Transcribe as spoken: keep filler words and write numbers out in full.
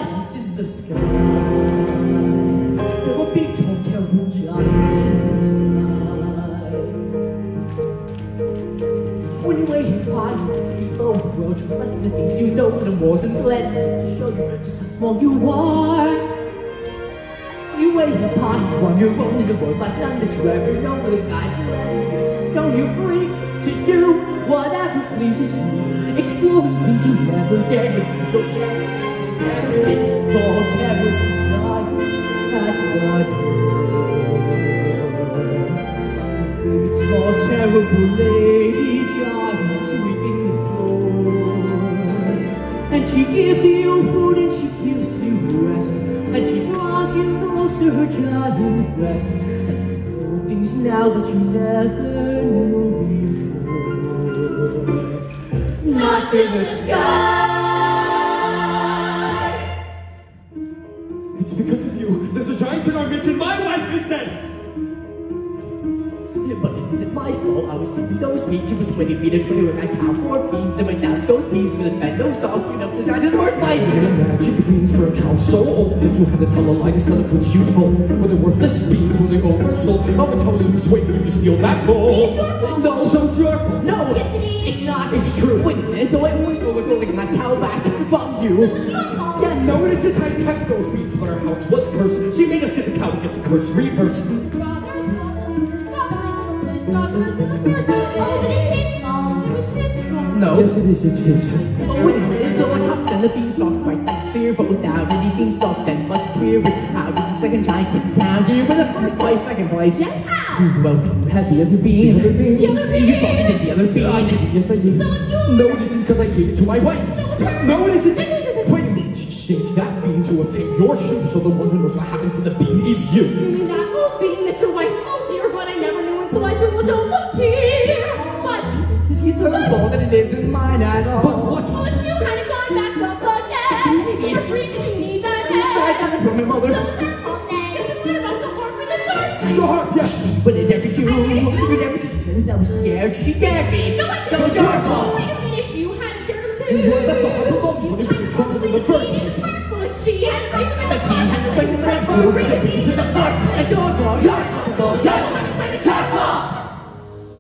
glasses in the sky. There were big, tall, terrible giants in the sky. When you wait here high, you can see both the world. You're less than the things you know, and I'm more than glad to show you just how small you are. You wait here high, you on your own in the world like none that you ever know. Where the sky's the stone, you're free to do whatever pleases you. Exploring things you never get. If you don't get it, there's a big, tall, terrible giants at the door. Big, tall, terrible lady giant sweeping the floor. And she gives you food and she gives you rest. And she draws you close to her giant breast. And you know things now that you never knew before. Not in the sky. It's because of you. There's a giant in our midst and my wife is dead. Yeah, but it isn't my fault. I was eating those meats. She was winning me to twenty with my cow for beans. And went down those beans with a bed. Those dogs turned up the giant and more spicy. You can magic beans for a cow so old that you had to tell a lie to sell it which you told. Were they worthless beans? Were they oversold? I would tell who's waiting you to steal that gold. No, so it's your fault. No, yes, it is. It's not. It's true. Wait a minute, though I always stole the gold and my cow back from you. So it's your fault. Yes. No, it isn't. I kept those beans, but our house was cursed. She made us get the cow to get the curse reversed. Brothers, brothers, God praise the place, God curse the curse. Oh, but it's his fault. It was his fault. No. Yes, it is. It is. Oh, wait a minute, though I chopped down the beanstalk right that's fear, but without any beanstalk, then much clear was how did the second giant get down here in the first place, second place? Yes, how? Well, you had the other bean. The other bean. The other bean. You bumped into the other bean. I did. Yes, I did. So it's yours. No, it isn't, because I gave it to my wife. So it's hers. No, it isn't. It isn't. Wait a minute. She shaped that bean to obtain your shoe, so the one who knows what happened to the bean is you. You mean that old bean that your wife, oh dear, but I never knew it, so I thought, well, don't look here. But, It's her fault that it isn't mine at all. But what? well, if you hadn't gone back up again, for free, did you need that I head? got it from my mother. So it's her fault then. Yes, and what about the harp and the dart? The harp, yes. But it never to you. You never just said I was scared. She dared me. No, I So it's your fault. Wait a minute. You hadn't cared him You too. left the harp alone. You would have been in trouble in the first place. Well, she had So she had to place it back to the bean to the first. It's your fault. Your